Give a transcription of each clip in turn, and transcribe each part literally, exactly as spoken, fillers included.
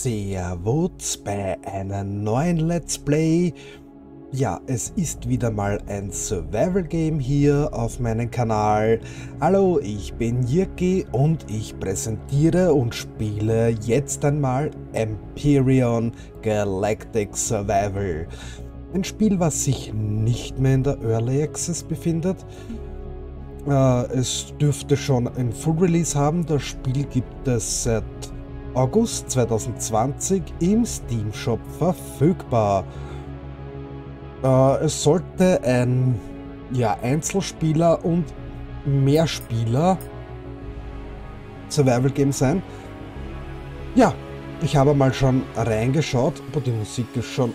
Servus bei einem neuen Let's Play. Ja, es ist wieder mal ein Survival Game hier auf meinem Kanal. Hallo, ich bin Jirki und ich präsentiere und spiele jetzt einmal Empyrion Galactic Survival. Ein Spiel, was sich nicht mehr in der Early Access befindet. Äh, es dürfte schon ein Full Release haben. Das Spiel gibt es seit August zweitausendzwanzig im Steam Shop verfügbar. Äh, es sollte ein ja, Einzelspieler und Mehrspieler Survival Game sein. Ja, ich habe mal schon reingeschaut, aber die Musik ist schon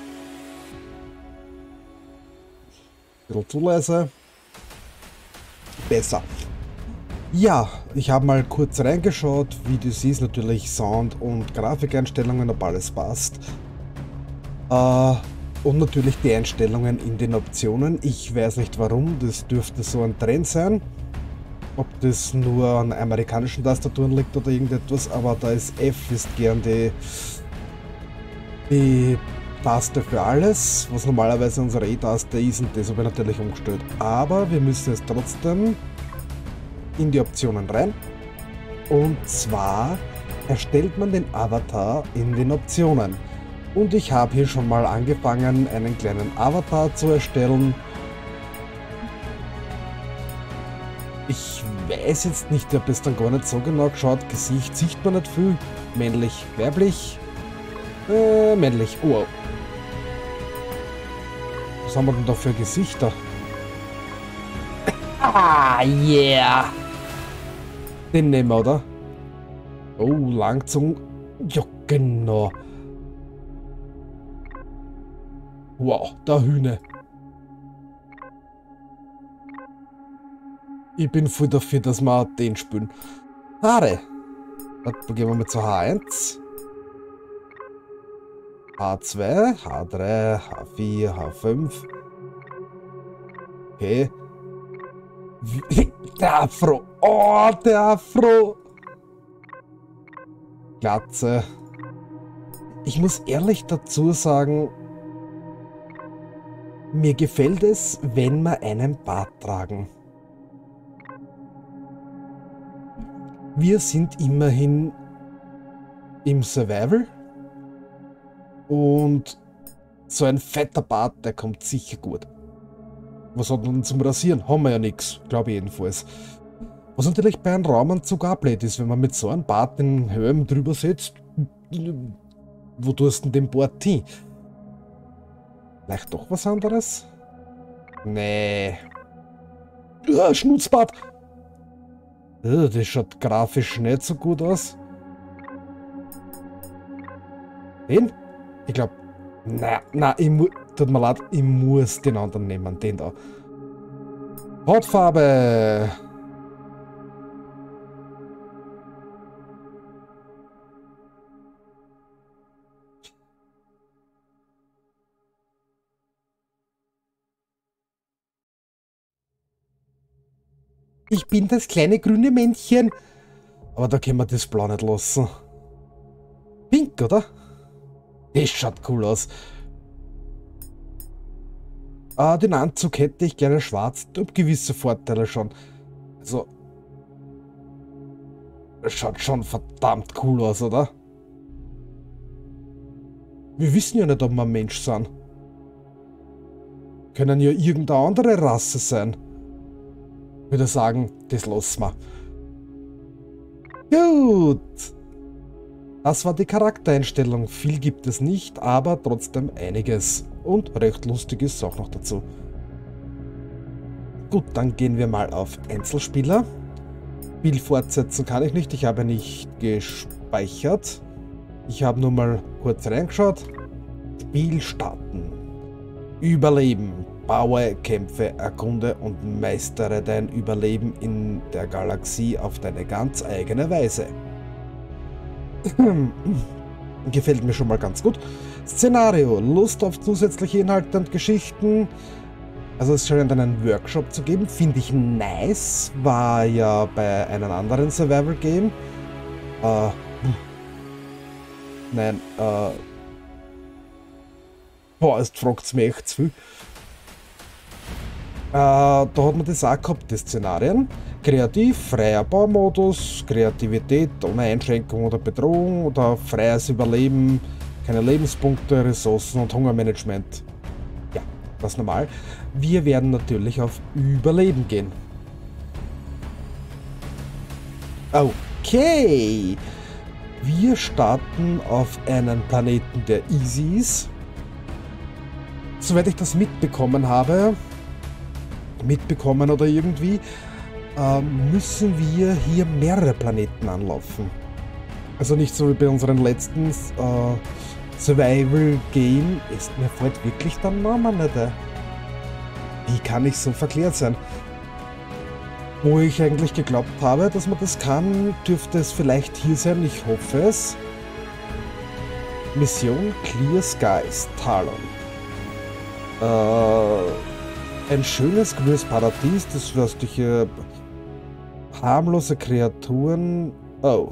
ein bisschen zu leise. Besser. Ja, ich habe mal kurz reingeschaut, wie das ist, natürlich Sound- und Grafikeinstellungen, ob alles passt. Äh, und natürlich die Einstellungen in den Optionen. Ich weiß nicht warum, das dürfte so ein Trend sein. Ob das nur an amerikanischen Tastaturen liegt oder irgendetwas, aber da ist F ist gern die, die Taste für alles, was normalerweise unsere E-Taste ist, und das habe ich natürlich umgestellt. Aber wir müssen es trotzdem in die Optionen rein, und zwar erstellt man den Avatar in den Optionen, und ich habe hier schon mal angefangen, einen kleinen Avatar zu erstellen. Ich weiß jetzt nicht, ob es dann gar nicht so genau geschaut. Gesicht sieht man nicht viel. Männlich, weiblich, äh, männlich. Oh, was haben wir denn da für Gesichter? Ah, yeah! Den nehmen wir, oder? Oh, langgezogen. Ja, genau. Wow, der Hühner. Ich bin voll dafür, dass wir den spielen. Haare. Dann gehen wir mal zu H eins. H zwei, H drei, H vier, H fünf. Okay. Der Afro. Oh, der Afro. Glatze. Ich muss ehrlich dazu sagen, mir gefällt es, wenn wir einen Bart tragen. Wir sind immerhin im Survival. Und so ein fetter Bart, der kommt sicher gut. Was hat man zum Rasieren? Haben wir ja nichts, glaube ich jedenfalls. Was natürlich bei einem Raumanzug auch blöd ist, wenn man mit so einem Bart den Helm drüber setzt. Wo tust du denn den Bart hin? Vielleicht doch was anderes? Nee. Ja, Schnutzbart! Ja, das schaut grafisch nicht so gut aus. Den? Ich glaube. Na, na, ich muss. Tut mir leid, ich muss den anderen nehmen, den da. Hautfarbe. Ich bin das kleine grüne Männchen. Aber da können wir das Blau nicht lassen. Pink, oder? Das schaut cool aus. Ah, den Anzug hätte ich gerne schwarz. Ich habe gewisse Vorteile schon. Also, das schaut schon verdammt cool aus, oder? Wir wissen ja nicht, ob wir ein Mensch sind. Können ja irgendeine andere Rasse sein. Ich würde sagen, das lassen wir. Gut. Das war die Charaktereinstellung. Viel gibt es nicht, aber trotzdem einiges. Und recht lustig ist es auch noch dazu. Gut, dann gehen wir mal auf Einzelspieler. Spiel fortsetzen kann ich nicht, ich habe nicht gespeichert. Ich habe nur mal kurz reingeschaut. Spiel starten. Überleben. Baue, kämpfe, erkunde und meistere dein Überleben in der Galaxie auf deine ganz eigene Weise. Gefällt mir schon mal ganz gut. Szenario. Lust auf zusätzliche Inhalte und Geschichten. Also es scheint einen Workshop zu geben. Finde ich nice. War ja bei einem anderen Survival Game. Äh, Nein, äh... Boah, jetzt fragt es mich echt zu viel. Äh, da hat man das auch gehabt, die Szenarien. Kreativ, freier Baumodus, Kreativität ohne Einschränkung oder Bedrohung oder freies Überleben, keine Lebenspunkte, Ressourcen und Hungermanagement. Ja, das ist normal. Wir werden natürlich auf Überleben gehen. Okay. Wir starten auf einen Planeten, der easy ist. Soweit ich das mitbekommen habe, mitbekommen oder irgendwie, äh, müssen wir hier mehrere Planeten anlaufen. Also nicht so wie bei unseren letzten äh, Survival Game. Ist mir fällt wirklich der Name nicht. Wie kann ich so verklärt sein? Wo ich eigentlich geglaubt habe, dass man das kann, dürfte es vielleicht hier sein. Ich hoffe es. Mission Clear Skies, Talon. Äh... Ein schönes grünes Paradies, das fürstliche harmlose Kreaturen. Oh.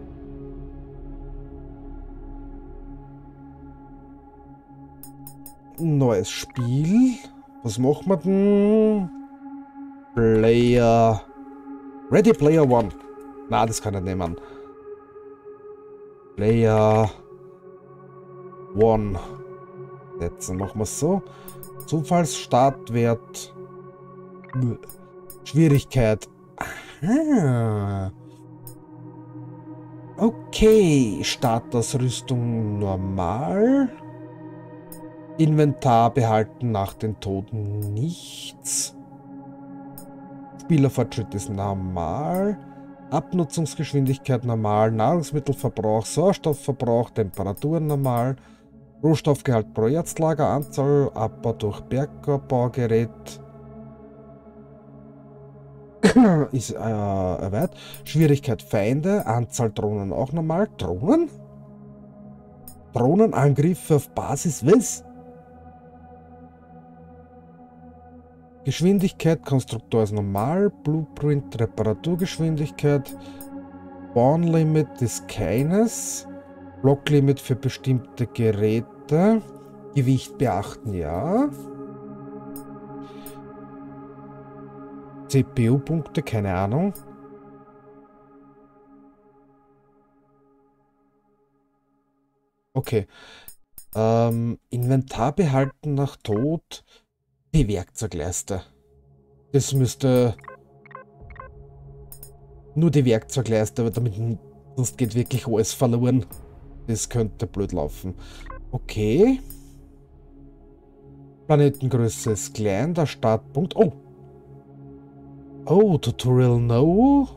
Neues Spiel. Was machen wir denn? Player. Ready Player One. Na, das kann ich nehmen. Player One. Jetzt machen wir es so. Zufallsstartwert. Schwierigkeit. Aha. Okay. Startausrüstung normal. Inventar behalten nach den Toten nichts. Spielerfortschritt ist normal. Abnutzungsgeschwindigkeit normal. Nahrungsmittelverbrauch, Sauerstoffverbrauch, Temperatur normal. Rohstoffgehalt pro Erzlager, Anzahl, Abbau durch Bergbaugerät ist äh, erweitert. Schwierigkeit Feinde, Anzahl Drohnen auch normal. Drohnen? Drohnenangriffe auf Basis, was? Geschwindigkeit, Konstruktor ist normal. Blueprint, Reparaturgeschwindigkeit. Bahnlimit ist keines. Blocklimit für bestimmte Geräte. Gewicht beachten, ja. C P U-Punkte, keine Ahnung. Okay. Ähm, Inventar behalten nach Tod. Die Werkzeugleiste. Das müsste... Nur die Werkzeugleiste, aber damit sonst geht wirklich alles verloren. Das könnte blöd laufen. Okay. Planetengröße ist klein, der Startpunkt. Oh. Oh, Tutorial No.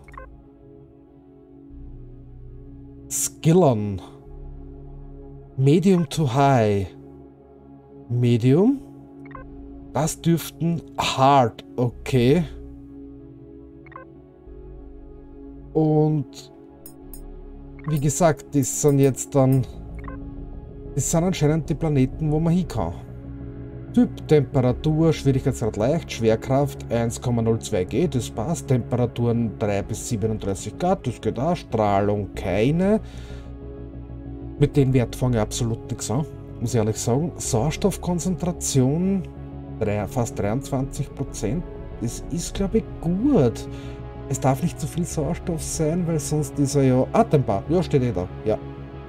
Skillon. Medium to High. Medium. Das dürften Hard. Okay. Und wie gesagt, das sind jetzt dann, das sind anscheinend die Planeten, wo man hin kann. Typ, Temperatur, Schwierigkeitsgrad leicht, Schwerkraft eins Komma null zwei G, das passt. Temperaturen drei bis siebenunddreißig Grad, das geht auch. Strahlung keine. Mit dem Wert fange ich absolut nichts an, muss ich ehrlich sagen. Sauerstoffkonzentration, fast dreiundzwanzig Prozent, das ist glaube ich gut. Es darf nicht zu viel Sauerstoff sein, weil sonst ist er ja atembar. Ja, steht eh da. Ja.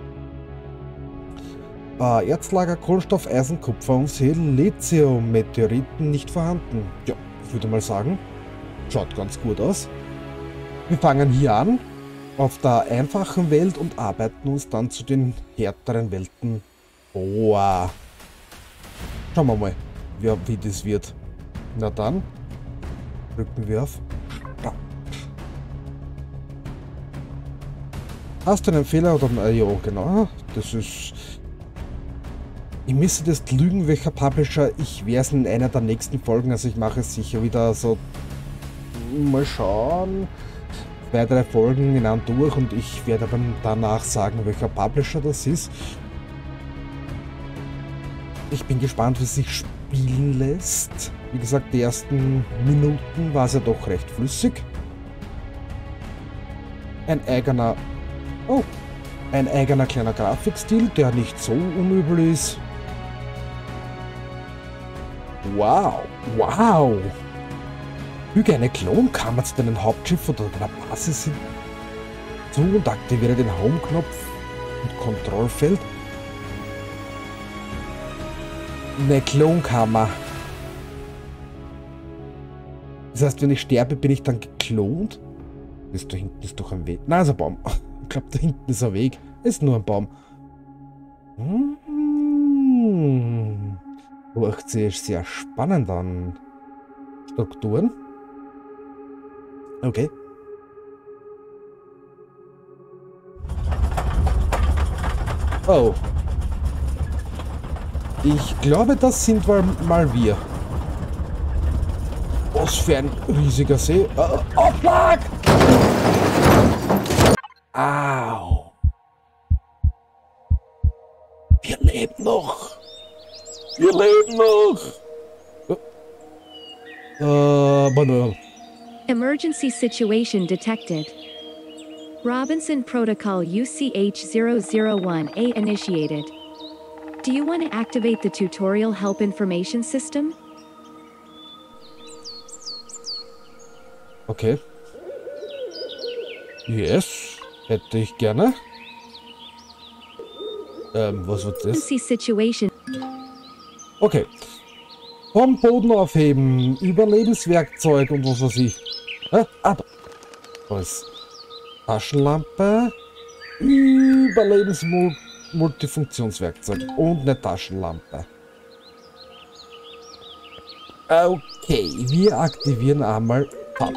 Äh, Erzlager, Kohlenstoff, Eisen, Kupfer und Silizium. Meteoriten nicht vorhanden. Ja, ich würde mal sagen, schaut ganz gut aus. Wir fangen hier an, auf der einfachen Welt und arbeiten uns dann zu den härteren Welten vor. Schauen wir mal, wie, wie das wird. Na dann, drücken wir auf Start. Hast du einen Fehler oder... Äh, ja, genau. Das ist... Ich müsste das lügen, welcher Publisher. Ich werde es in einer der nächsten Folgen, also ich mache es sicher wieder so... Mal schauen. Zwei, drei Folgen in einem durch und ich werde aber danach sagen, welcher Publisher das ist. Ich bin gespannt, wie es sich spielen lässt. Wie gesagt, die ersten Minuten war es ja doch recht flüssig. Ein eigener... Oh, Ein eigener kleiner Grafikstil, der nicht so unübel ist. Wow, wow! Füge eine Klonkammer zu deinem Hauptschiff oder deiner Basis hinzu und aktiviere den Home-Knopf und Kontrollfeld. Eine Klonkammer. Das heißt, wenn ich sterbe, bin ich dann geklont? Ist da hinten ist doch ein Weg. Nein, ist ein Baum. Ich glaube, da hinten ist ein Weg. Ist nur ein Baum. Hm. Hört sich sehr spannend an. Strukturen. Okay. Oh. Ich glaube, das sind mal, mal wir. Was für ein riesiger See. Oh, oh fuck! Au. Wir leben noch. Wir leben noch. Äh, Manuel. Emergency situation detected. Robinson Protocol U C H zero zero one A initiated. Do you want to activate the tutorial help information system? Okay. Yes, hätte ich gerne. Ähm, was wird das? Emergency situation. Okay. Vom Boden aufheben, Überlebenswerkzeug und was weiß ich. Hä? Ah, da. Da ist Taschenlampe, Überlebensmultifunktionswerkzeug und eine Taschenlampe. Okay, wir aktivieren einmal Tab.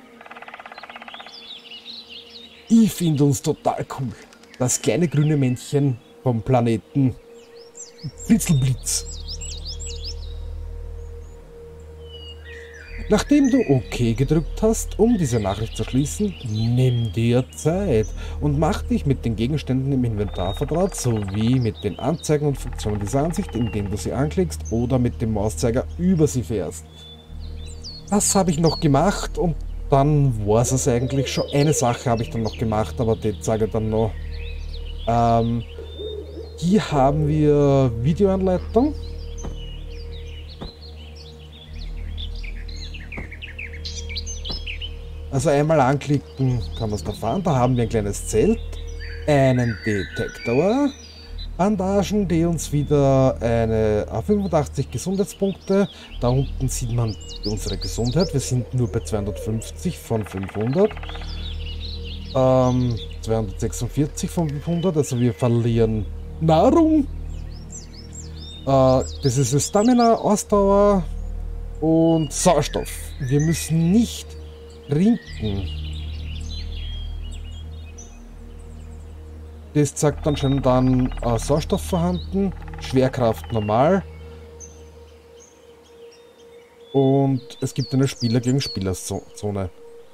Ich finde uns total cool. Das kleine grüne Männchen vom Planeten Blitzelblitz. Nachdem du OK gedrückt hast, um diese Nachricht zu schließen, nimm dir Zeit und mach dich mit den Gegenständen im Inventar vertraut, sowie mit den Anzeigen und Funktionen dieser Ansicht, indem du sie anklickst oder mit dem Mauszeiger über sie fährst. Das habe ich noch gemacht und dann war es eigentlich schon. Eine Sache habe ich dann noch gemacht, aber die zeige ich dann noch. Ähm, hier haben wir Videoanleitung. Also einmal anklicken kann man es da fahren. Da haben wir ein kleines Zelt, einen Detektor, Bandagen, die uns wieder eine fünfundachtzig Gesundheitspunkte. Da unten sieht man unsere Gesundheit. Wir sind nur bei zweihundertfünfzig von fünfhundert. Ähm, zweihundertsechsundvierzig von fünfhundert, also wir verlieren Nahrung. Äh, das ist Stamina, Ausdauer und Sauerstoff. Wir müssen nicht trinken. Das zeigt dann schon dann äh, Sauerstoff vorhanden, Schwerkraft normal und es gibt eine Spieler gegen Spielerzone.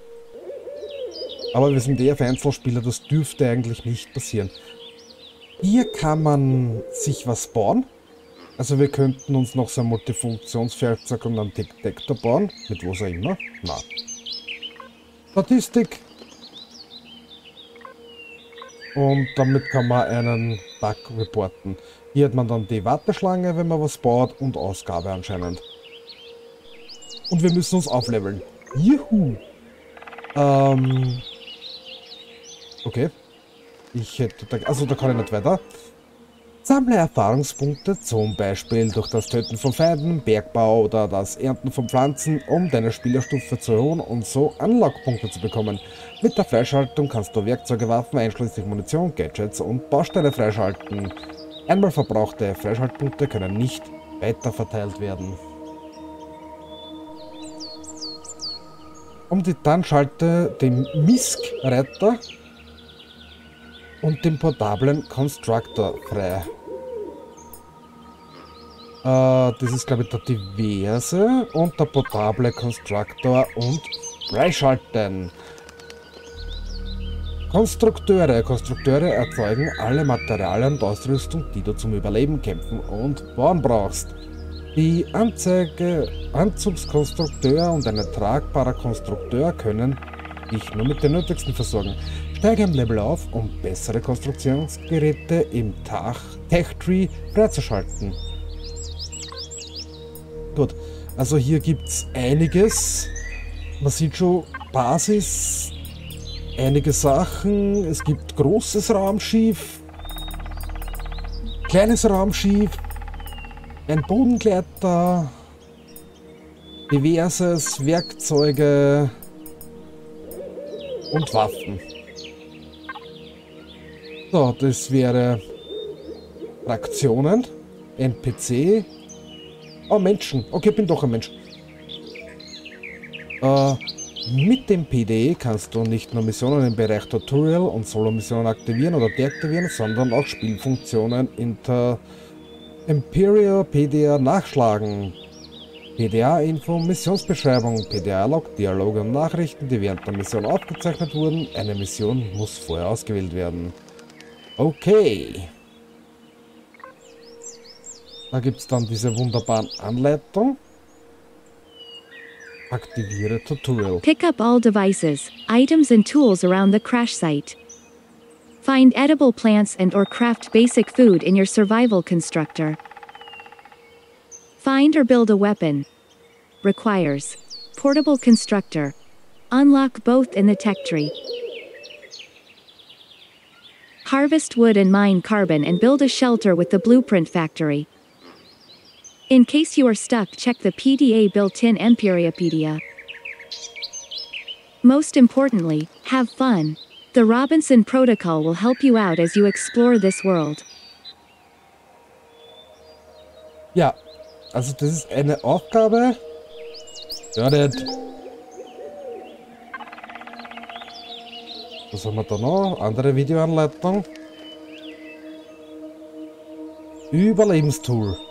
Aber wir sind eher für Einzelspieler, das dürfte eigentlich nicht passieren. Hier kann man sich was bauen. Also wir könnten uns noch so ein Multifunktionswerkzeug und einen Detektor bauen, mit was auch immer. Na. Statistik. Und damit kann man einen Bug reporten. Hier hat man dann die Warteschlange, wenn man was baut, und Ausgabe anscheinend. Und wir müssen uns aufleveln. Juhu! Ähm. Okay. Ich hätte da, also da kann ich nicht weiter. Sammle Erfahrungspunkte, zum Beispiel durch das Töten von Feinden, Bergbau oder das Ernten von Pflanzen, um deine Spielerstufe zu erhöhen und so Unlock-Punkte zu bekommen. Mit der Freischaltung kannst du Werkzeuge, Waffen, einschließlich Munition, Gadgets und Bausteine freischalten. Einmal verbrauchte Freischaltpunkte können nicht weiterverteilt werden. Um die dann schalte den Misk-Reiter und den portablen Constructor frei. Äh, das ist, glaube ich, der diverse und der portable Constructor und freischalten. Konstrukteure. Konstrukteure erzeugen alle Materialien und Ausrüstung, die du zum Überleben, Kämpfen und Bauen brauchst. Die Anzeige, Anzugskonstrukteur und ein tragbarer Konstrukteur können dich nur mit den Nötigsten versorgen. Steige ein Level auf, um bessere Konstruktionsgeräte im Tech-Tree freizuschalten. Gut, also hier gibt es einiges. Man sieht schon Basis, einige Sachen. Es gibt großes Raumschiff, kleines Raumschiff, ein Bodengleiter, diverses Werkzeuge und Waffen. So, das wäre Fraktionen, N P C. Oh, Menschen. Okay, bin doch ein Mensch. Äh, mit dem P D E kannst du nicht nur Missionen im Bereich Tutorial und Solo-Missionen aktivieren oder deaktivieren, sondern auch Spielfunktionen in der Imperial P D A nachschlagen. P D A-Info, Missionsbeschreibung, P D A-Log, Dialoge und Nachrichten, die während der Mission aufgezeichnet wurden. Eine Mission muss vorher ausgewählt werden. Okay. Da gibt es dann diese wunderbaren Anleitungen. Aktiviere Tutorial. Pick up all devices, items and tools around the crash site. Find edible plants and or craft basic food in your survival constructor. Find or build a weapon. Requires portable constructor. Unlock both in the tech tree. Harvest wood and mine carbon and build a shelter with the blueprint factory. In case you are stuck, check the P D A built-in Empiriopedia. Most importantly, have fun. The Robinson Protocol will help you out as you explore this world. Ja, also das ist eine Aufgabe. Ja, nicht. Was haben wir da noch? Andere Videoanleitung. Überlebenstool.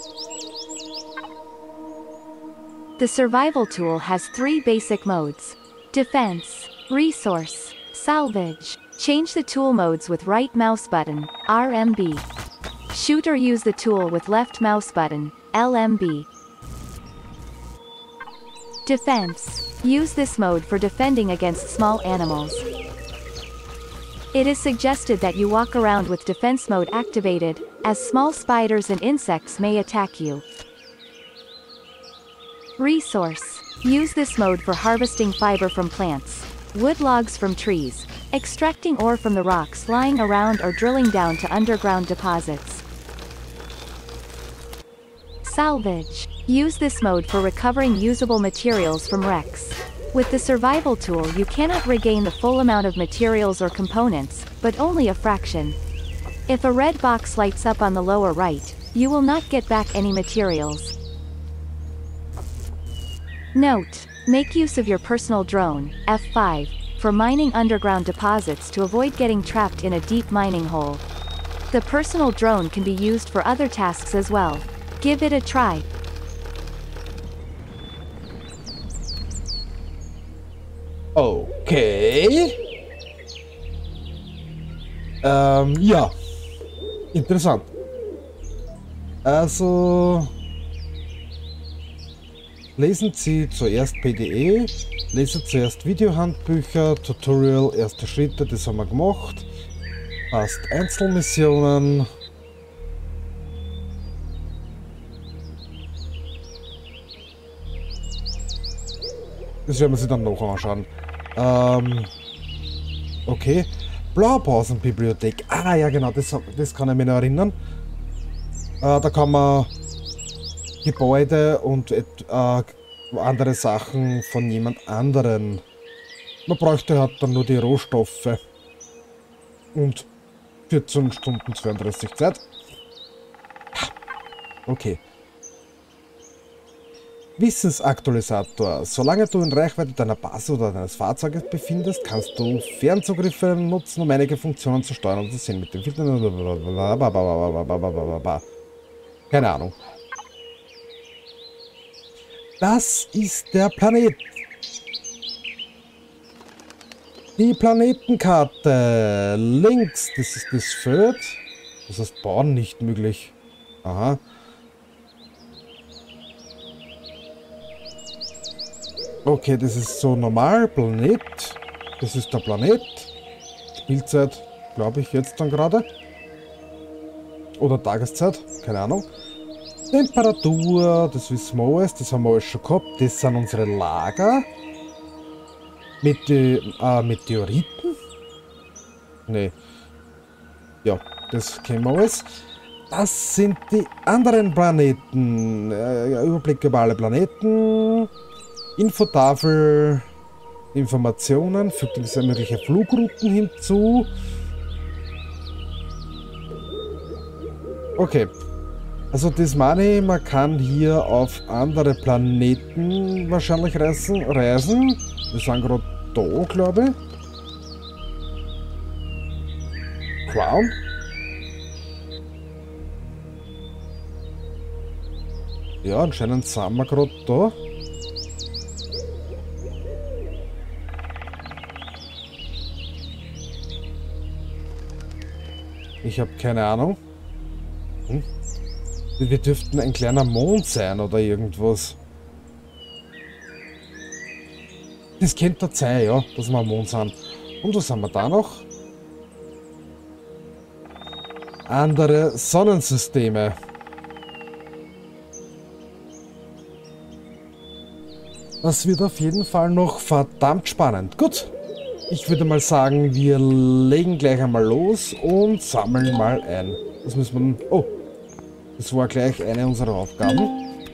The survival tool has three basic modes: defense, resource, salvage. Change the tool modes with right mouse button, R M B. Shoot or use the tool with left mouse button, L M B. Defense. Use this mode for defending against small animals. It is suggested that you walk around with defense mode activated, as small spiders and insects may attack you. Resource. Use this mode for harvesting fiber from plants, wood logs from trees, extracting ore from the rocks lying around or drilling down to underground deposits. Salvage. Use this mode for recovering usable materials from wrecks. With the survival tool you cannot regain the full amount of materials or components, but only a fraction. If a red box lights up on the lower right, you will not get back any materials. Note: make use of your personal drone, F five, for mining underground deposits to avoid getting trapped in a deep mining hole. The personal drone can be used for other tasks as well. Give it a try. Okay. Ähm, ja. Interessant. Also, lesen Sie zuerst P D E, lesen zuerst Videohandbücher, Tutorial, erste Schritte, das haben wir gemacht. Passt, Einzelmissionen. Das werden wir sich dann noch anschauen. Ähm, okay. Blaupausenbibliothek. Ah ja genau, das, das kann ich mich noch erinnern. Äh, da kann man Gebäude und äh, andere Sachen von jemand anderen. Man bräuchte halt dann nur die Rohstoffe. Und vierzehn Stunden zweiunddreißig Zeit. Okay. Wissensaktualisator. Solange du in Reichweite deiner Basis oder deines Fahrzeuges befindest, kannst du Fernzugriffe nutzen, um einige Funktionen zu steuern und zu sehen. Mit dem Filter. Keine Ahnung. Das ist der Planet. Die Planetenkarte. Links, das ist das Feld. Das heißt, bauen nicht möglich. Aha. Okay, das ist so normal. Planet. Das ist der Planet. Spielzeit, glaube ich, jetzt dann gerade. Oder Tageszeit, keine Ahnung. Temperatur, das wissen wir alles, das haben wir alles schon gehabt. Das sind unsere Lager. Mete äh, Meteoriten? Nee. Ja, das kennen wir alles. Das sind die anderen Planeten. Äh, Überblick über alle Planeten. Infotafel. Informationen. Fügt diese mögliche Flugrouten hinzu. Okay. Also das meine ich, man kann hier auf andere Planeten wahrscheinlich reisen. reisen. Wir sind gerade da, glaube ich. Crown. Ja, anscheinend sind wir gerade da. Ich habe keine Ahnung. Hm? Wir dürften ein kleiner Mond sein oder irgendwas. Das könnte sein, ja, dass wir am Mond sind. Und was haben wir da noch? Andere Sonnensysteme. Das wird auf jeden Fall noch verdammt spannend. Gut, ich würde mal sagen, wir legen gleich einmal los und sammeln mal ein. Das müssen wir... Oh, das war gleich eine unserer Aufgaben.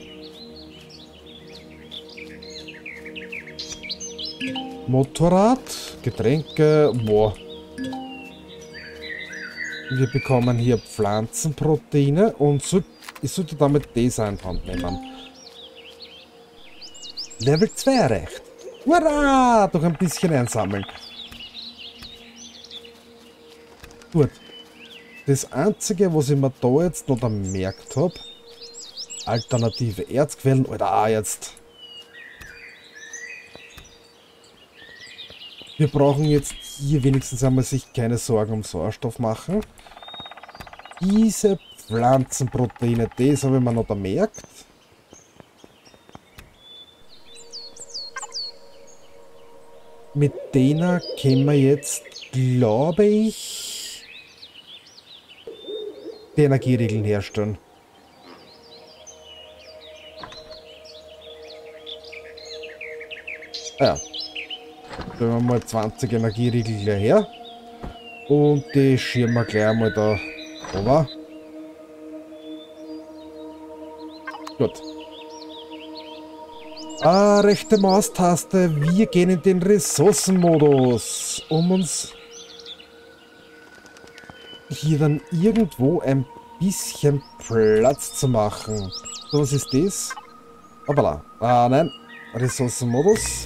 Motorrad, Getränke, boah. Wir bekommen hier Pflanzenproteine und so, ich sollte damit das in die Hand nehmen. Level zwei erreicht. Hurra! Doch ein bisschen einsammeln. Gut. Das Einzige, was ich mir da jetzt noch bemerkt habe, alternative Erzquellen, oder ah, jetzt. Wir brauchen jetzt hier wenigstens einmal sich keine Sorgen um Sauerstoff machen. Diese Pflanzenproteine, das habe ich mir noch bemerkt. Mit denen können wir jetzt, glaube ich, die Energieregeln herstellen. Ah ja. Stellen wir mal zwanzig Energieriegel gleich her. Und die schirmen wir gleich einmal da oben. Gut. Ah, rechte Maustaste. Wir gehen in den Ressourcenmodus, um uns hier dann irgendwo ein bisschen Platz zu machen. So, was ist das? Hoppala. Ah, nein. Ressourcenmodus.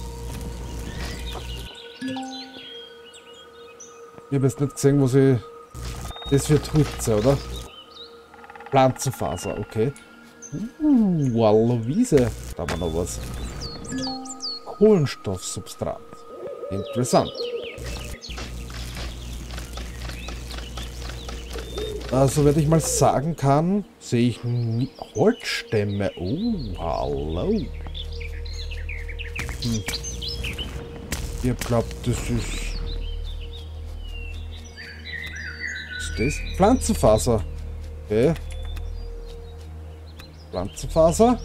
Ich habe jetzt nicht gesehen, was ich... Das wird Hutze, oder? Pflanzenfaser, okay. Uh, Wallowiese. Da war noch was. Kohlenstoffsubstrat. Interessant. Also, wenn ich mal sagen kann, sehe ich Holzstämme. Oh, hallo. Hm. Ich glaube, das ist... Was ist das? Pflanzenfaser. Okay. Pflanzenfaser.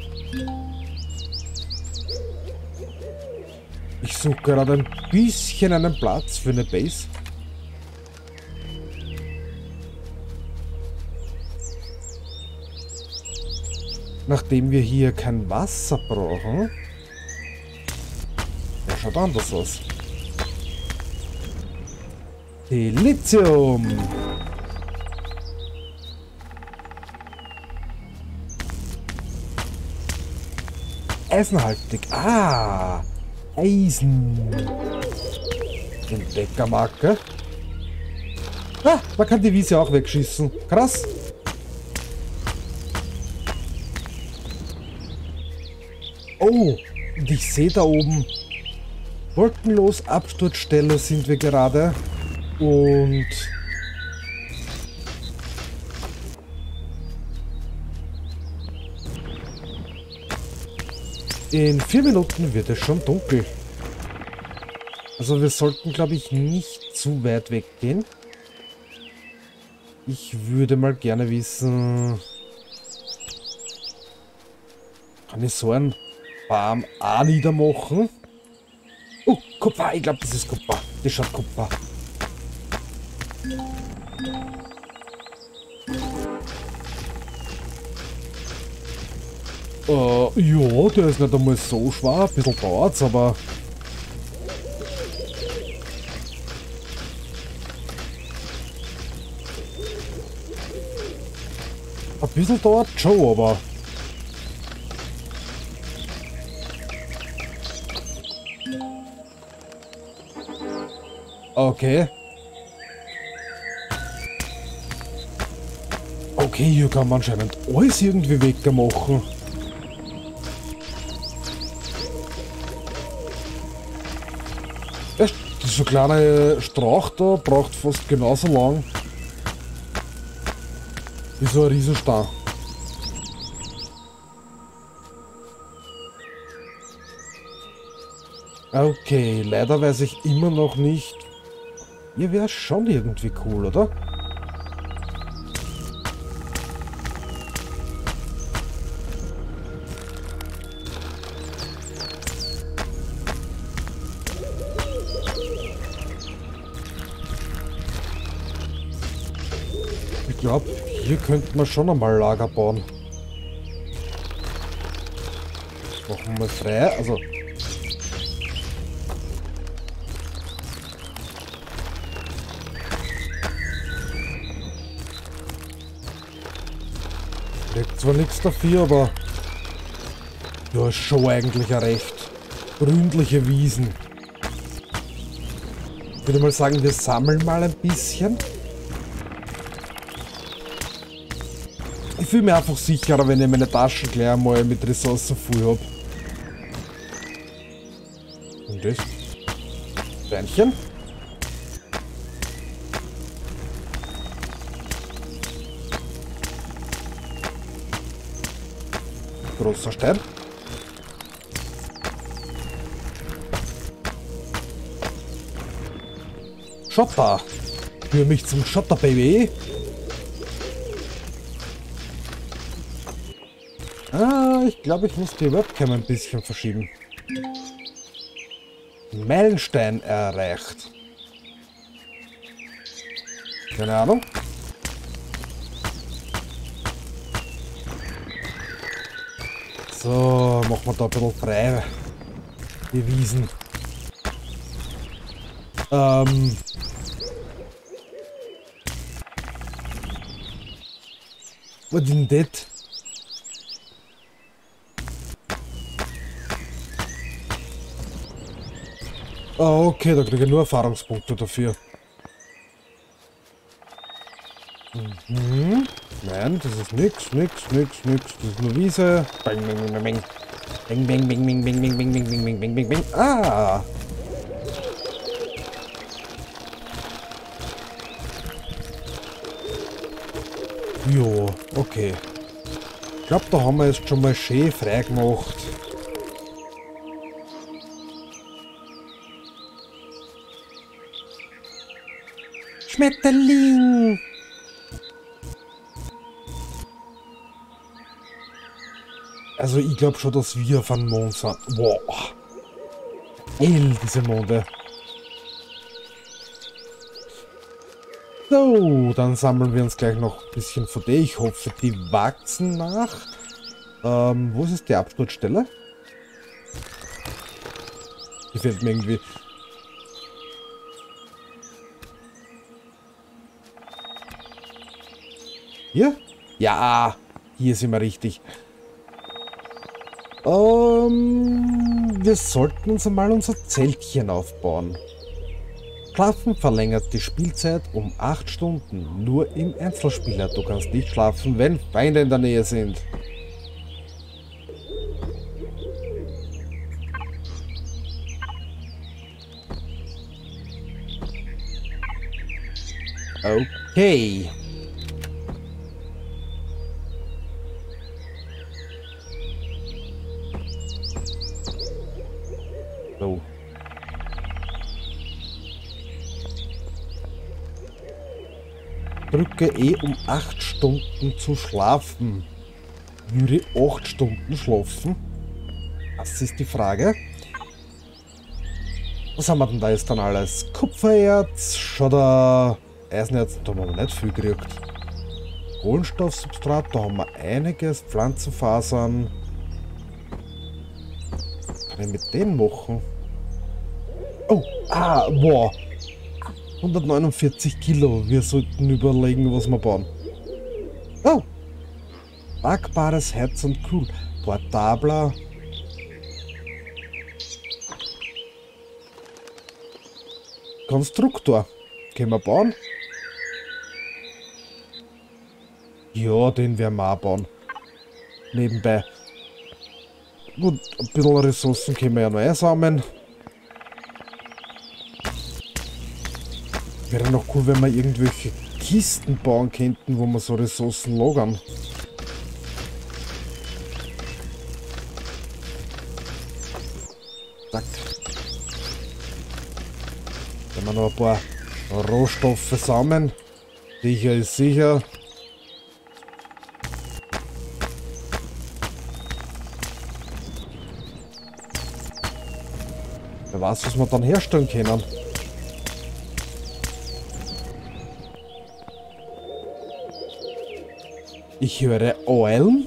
Ich suche gerade ein bisschen einen Platz für eine Base. Nachdem wir hier kein Wasser brauchen. Ja, schaut anders aus. Lithium. Eisenhaltig. Ah, Eisen. Entdeckermarke. Ah, man kann die Wiese auch wegschießen. Krass. Oh, und ich sehe da oben, wolkenlos Absturzstelle sind wir gerade. Und in vier Minuten wird es schon dunkel. Also wir sollten, glaube ich, nicht zu weit weggehen. Ich würde mal gerne wissen... Kann ich so einen Baum auch niedermachen? Oh, Kupfer, ich glaube, das ist Kupfer. Das schaut Kupfer. Äh, ja, der ist nicht einmal so schwer. Ein bisschen dauert's, aber... Ein bisschen dauert schon, aber... Okay. Okay, hier kann man anscheinend alles irgendwie wegmachen. Erst so kleine Strauch da braucht fast genauso lang wie so ein Riesenstein. Okay, leider weiß ich immer noch nicht. Hier wäre schon irgendwie cool, oder? Ich glaube, hier könnte man schon einmal Lager bauen. Machen wir frei, also... Kriegt zwar nichts dafür, aber... Ja, ist schon eigentlich ein recht gründliche Wiesen. Ich würde mal sagen, wir sammeln mal ein bisschen. Ich fühle mich einfach sicherer, wenn ich meine Taschen gleich einmal mit Ressourcen voll habe. Und das? Steinchen? Großer Stein. Schotter. Führe mich zum Schotter, Baby. Ah, ich glaube, ich muss die Webcam ein bisschen verschieben. Meilenstein erreicht. Keine Ahnung. So, machen wir da ein bisschen frei. Die Wiesen. Ähm. Was ist denn das? Ah, okay, da kriege ich nur Erfahrungspunkte dafür. Mhm. Nein, das ist nix, nix, nix, nix. Das ist nur Wiese. Bang, bang, bang, bang. Bang, bang, bang, bang, bang, bang, bang, bang, bang, bang, bang, bang. Ah! Jo, okay. Ich glaube, da haben wir jetzt schon mal schön frei gemacht. Schmetterling! Also ich glaube schon, dass wir auf einem Mond sind. Wow. Geil, diese Monde. So, dann sammeln wir uns gleich noch ein bisschen von der. Ich hoffe, die wachsen nach. Ähm, wo ist jetzt die Absturzstelle? Gefällt mir irgendwie. Hier? Ja, hier sind wir richtig. Ähm, wir sollten uns einmal unser Zeltchen aufbauen. Schlafen verlängert die Spielzeit um acht Stunden. Nur im Einzelspieler. Du kannst nicht schlafen, wenn Feinde in der Nähe sind. Okay. So. drücke eh um acht Stunden zu schlafen. Würde ich acht Stunden schlafen? Das ist die Frage. Was haben wir denn da jetzt dann alles? Kupfererz, Schotter, Eisenerz, da haben wir nicht viel gekriegt. Kohlenstoffsubstrat, da haben wir einiges, Pflanzenfasern. Was kann ich mit denen machen? Oh, ah, wow. hundertneunundvierzig Kilo. Wir sollten überlegen, was wir bauen. Oh. Backbares Herz und Kühl. Portabler. Konstruktor. Können wir bauen? Ja, den werden wir auch bauen. Nebenbei. Gut, ein bisschen Ressourcen können wir ja noch einsammeln. Wäre noch cool, wenn wir irgendwelche Kisten bauen könnten, wo wir so Ressourcen lagern. Zack. Wenn wir noch ein paar Rohstoffe sammeln. Sicher ist sicher. Wer weiß, was wir dann herstellen können. Ich höre Eulen.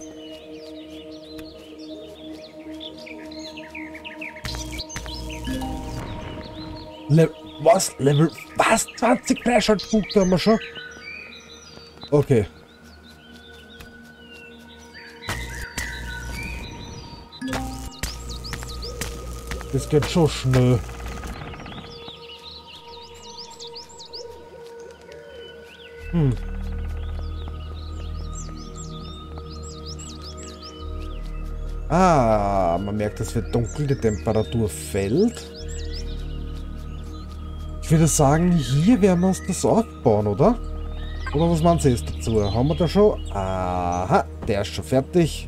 Le was? Level... Was? zwanzig Freischaltpunkte haben wir schon? Okay. Das geht schon schnell. Hm. Ah, man merkt, es wird dunkel, die Temperatur fällt. Ich würde sagen, hier werden wir uns das aufbauen, oder? Oder was meinen Sie jetzt dazu? Haben wir da schon? Aha, der ist schon fertig.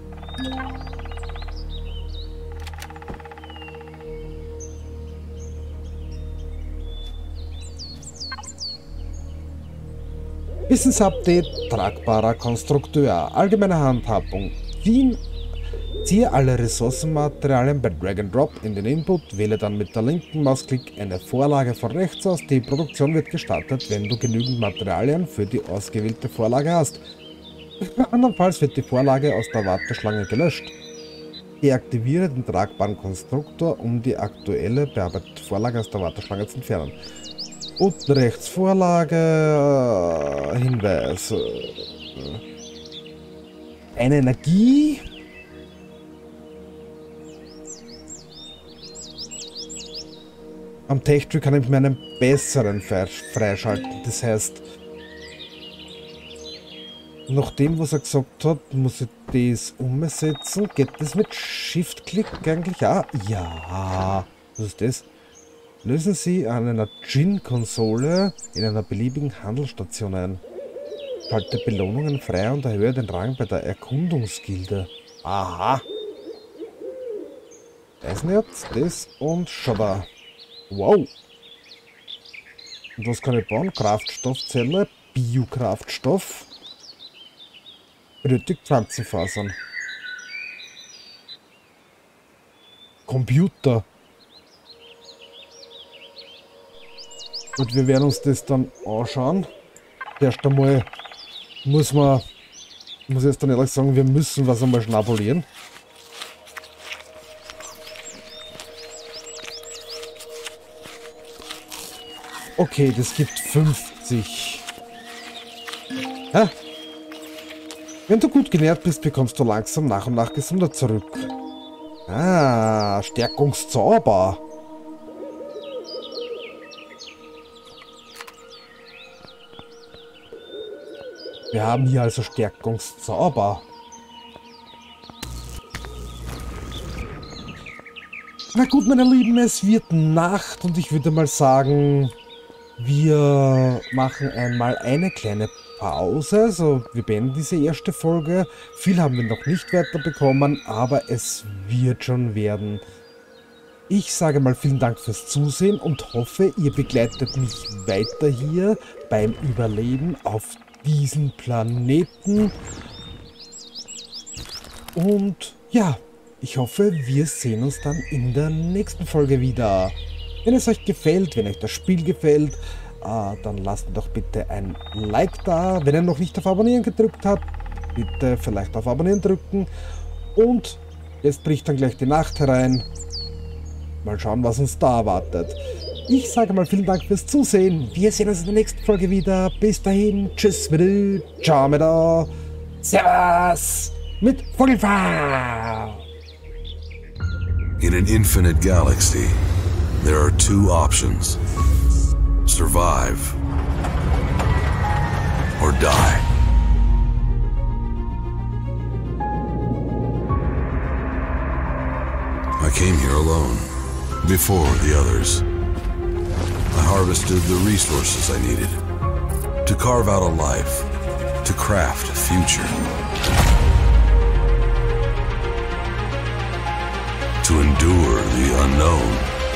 Wissensupdate, tragbarer Konstrukteur, allgemeine Handhabung. Wien. Ziehe alle Ressourcenmaterialien bei Drag and Drop in den Input, wähle dann mit der linken Mausklick eine Vorlage von rechts aus. Die Produktion wird gestartet, wenn du genügend Materialien für die ausgewählte Vorlage hast. Andernfalls wird die Vorlage aus der Warteschlange gelöscht. Deaktiviere den tragbaren Konstruktor, um die aktuelle bearbeitete Vorlage aus der Warteschlange zu entfernen. Unten rechts Vorlage, Hinweis. Eine Energie. Am Tech-Tree kann ich mir einen besseren freischalten. Das heißt, nach dem, was er gesagt hat, muss ich das umsetzen. Geht das mit Shift-Klick eigentlich auch? Ja. Was ist das? Lösen Sie an einer Djinn-Konsole in einer beliebigen Handelsstation ein. Schalte Belohnungen frei und erhöhe den Rang bei der Erkundungsgilde. Aha. Eisenerz, das und Schotter. Wow. Und was kann ich bauen? Kraftstoffzelle, Biokraftstoff. Benötigt Pflanzenfasern. Computer. Und wir werden uns das dann anschauen. Erst einmal muss man, muss ich jetzt dann ehrlich sagen, wir müssen was einmal schnabulieren. Okay, das gibt fünfzig. Hä? Wenn du gut genährt bist, bekommst du langsam nach und nach Gesundheit zurück. Ah, Stärkungszauber. Wir haben hier also Stärkungszauber. Na gut, meine Lieben, es wird Nacht und ich würde mal sagen, wir machen einmal eine kleine Pause. Also wir beenden diese erste Folge. Viel haben wir noch nicht weiterbekommen, aber es wird schon werden. Ich sage mal vielen Dank fürs Zusehen und hoffe, ihr begleitet mich weiter hier beim Überleben auf diesem Planeten. Und ja, ich hoffe, wir sehen uns dann in der nächsten Folge wieder. Wenn es euch gefällt, wenn euch das Spiel gefällt, äh, dann lasst doch bitte ein Like da. Wenn ihr noch nicht auf Abonnieren gedrückt habt, bitte vielleicht auf Abonnieren drücken. Und jetzt bricht dann gleich die Nacht herein. Mal schauen, was uns da erwartet. Ich sage mal vielen Dank fürs Zusehen. Wir sehen uns in der nächsten Folge wieder. Bis dahin. Tschüss, wieder. Ciao, mit da. Servus. Mit Vogelfahrt. In an infinite galaxy, there are two options. Survive or die. I came here alone, before the others. I harvested the resources I needed to carve out a life, to craft a future, to endure the unknown.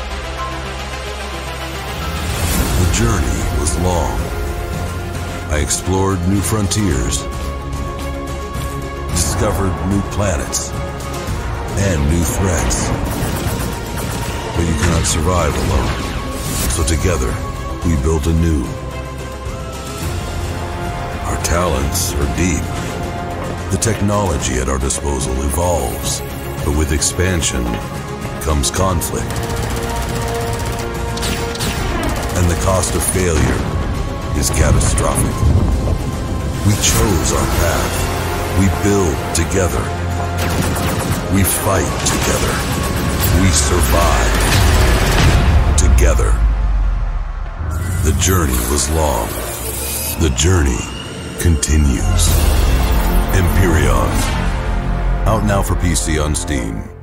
The journey was long. I explored new frontiers, discovered new planets, and new threats. But you cannot survive alone. So together, we built anew. Our talents are deep. The technology at our disposal evolves, but with expansion comes conflict. And the cost of failure is catastrophic. We chose our path. We build together. We fight together. We survive together. The journey was long. The journey continues. Empyrion. Out now for P C on Steam.